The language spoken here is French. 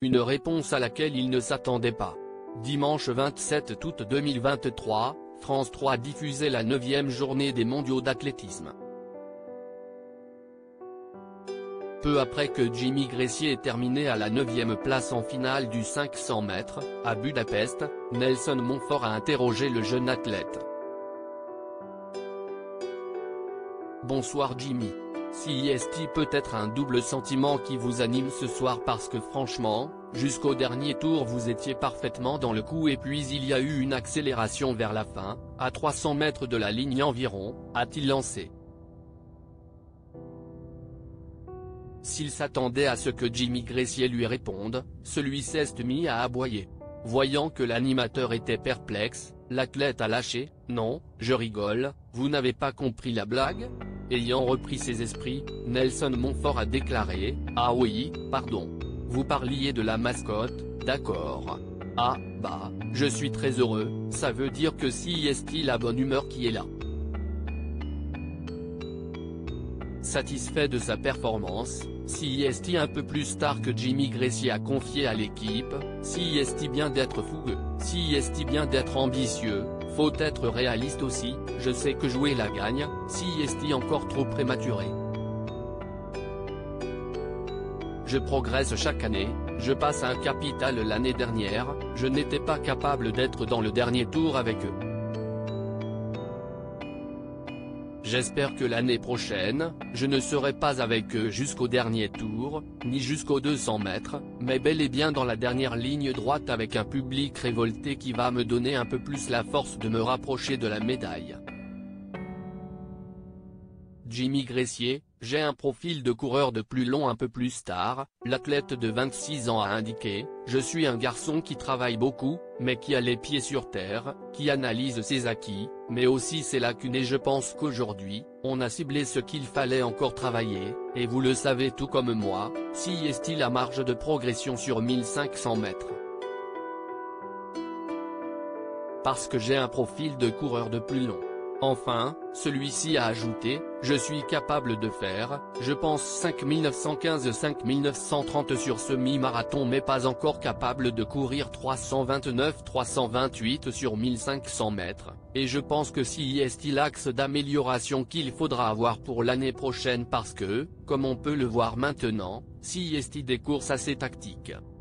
Une réponse à laquelle il ne s'attendait pas. Dimanche 27 août 2023, France 3 diffusait la 9e journée des mondiaux d'athlétisme. Peu après que Jimmy Gressier ait terminé à la 9e place en finale du 500 mètres, à Budapest, Nelson Montfort a interrogé le jeune athlète. Bonsoir Jimmy. CIST peut être un double sentiment qui vous anime ce soir parce que franchement, jusqu'au dernier tour vous étiez parfaitement dans le coup et puis il y a eu une accélération vers la fin, à 300 mètres de la ligne environ, a-t-il lancé. S'il s'attendait à ce que Jimmy Gressier lui réponde, celui-ci s'est mis à aboyer. Voyant que l'animateur était perplexe, l'athlète a lâché « Non, je rigole, vous n'avez pas compris la blague ?» Ayant repris ses esprits, Nelson Montfort a déclaré « Ah oui, pardon. Vous parliez de la mascotte, d'accord. Ah, bah, je suis très heureux, ça veut dire que CIST la bonne humeur qui est là. » Satisfait de sa performance, CIST un peu plus tard que Jimmy Gressier a confié à l'équipe, CIST bien d'être fougueux, CIST bien d'être ambitieux, faut être réaliste aussi, je sais que jouer la gagne, CIST encore trop prématuré. Je progresse chaque année, je passe un capital l'année dernière, je n'étais pas capable d'être dans le dernier tour avec eux. J'espère que l'année prochaine, je ne serai pas avec eux jusqu'au dernier tour, ni jusqu'aux 200 mètres, mais bel et bien dans la dernière ligne droite avec un public révolté qui va me donner un peu plus la force de me rapprocher de la médaille. Jimmy Gressier, j'ai un profil de coureur de plus long un peu plus tard, l'athlète de 26 ans a indiqué, je suis un garçon qui travaille beaucoup, mais qui a les pieds sur terre, qui analyse ses acquis, mais aussi ses lacunes et je pense qu'aujourd'hui, on a ciblé ce qu'il fallait encore travailler, et vous le savez tout comme moi, CIST la marge de progression sur 1500 mètres. Parce que j'ai un profil de coureur de plus long. Enfin, celui-ci a ajouté, je suis capable de faire, je pense 5915-5930 sur semi-marathon mais pas encore capable de courir 329-328 sur 1500 mètres, et je pense que CIST l'axe d'amélioration qu'il faudra avoir pour l'année prochaine parce que, comme on peut le voir maintenant, CIST des courses assez tactiques.